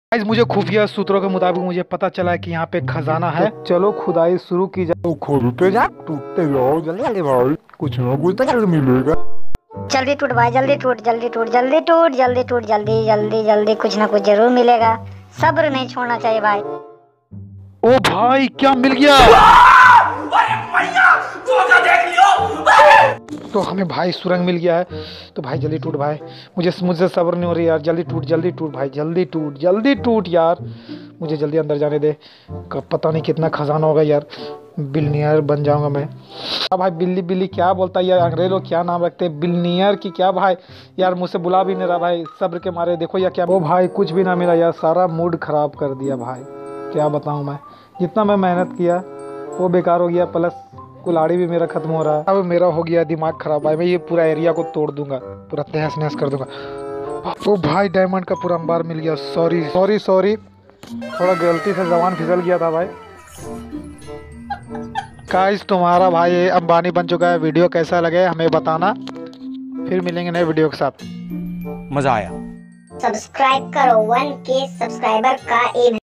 Guys मुझे खुफिया सूत्रों के मुताबिक मुझे पता चला है कि यहाँ पे खजाना है। चलो खुदाई शुरू की जाए। खोलते जा, टूटते जाओ, जल्दी भाई, कुछ ना कुछ तो मिलेगा। जल्दी टूट भाई, जल्दी टूट, जल्दी टूट, जल्दी टूट, जल्दी टूट, जल्दी जल्दी जल्दी, कुछ ना कुछ जरूर मिलेगा। सब्र नहीं छोड़ना चाहिए भाई। ओ भाई क्या मिल गया? तो हमें भाई सुरंग मिल गया है। तो भाई जल्दी टूट भाई, मुझसे सब्र नहीं हो रही यार। जल्दी टूट भाई, जल्दी टूट यार। मुझे जल्दी अंदर जाने दे। कब पता नहीं कितना खजाना होगा यार। बिलनियर बन जाऊंगा मैं। अब भाई बिल्ली क्या बोलता है यार, अंग्रेज लोग क्या नाम रखते हैं बिलनियर की क्या भाई। यार मुझसे बुला भी नहीं रहा भाई, सब्र के मारे देखो या क्या। ओ भाई कुछ भी ना मिला यार, सारा मूड खराब कर दिया भाई। क्या बताऊँ मैं, जितना मैं मेहनत किया वो बेकार हो गया, प्लस कुल्हाड़ी भी मेरा खत्म हो रहा है। अब मेरा हो गया दिमाग खराब भाई। मैं ये पूरा एरिया को तोड़ दूंगा, पूरा तहस नहस कर दूंगा। ओ भाई डायमंड का पूरा अंबार मिल गया। सॉरी, थोड़ा गलती से जबान फिसल गया था भाई। गाइस तुम्हारा भाई अंबानी बन चुका है। वीडियो कैसा लगे हमें बताना, फिर मिलेंगे नए वीडियो के साथ। मजा आया। सब्सक्राइब करो, 1K सब्सक्राइबर का एम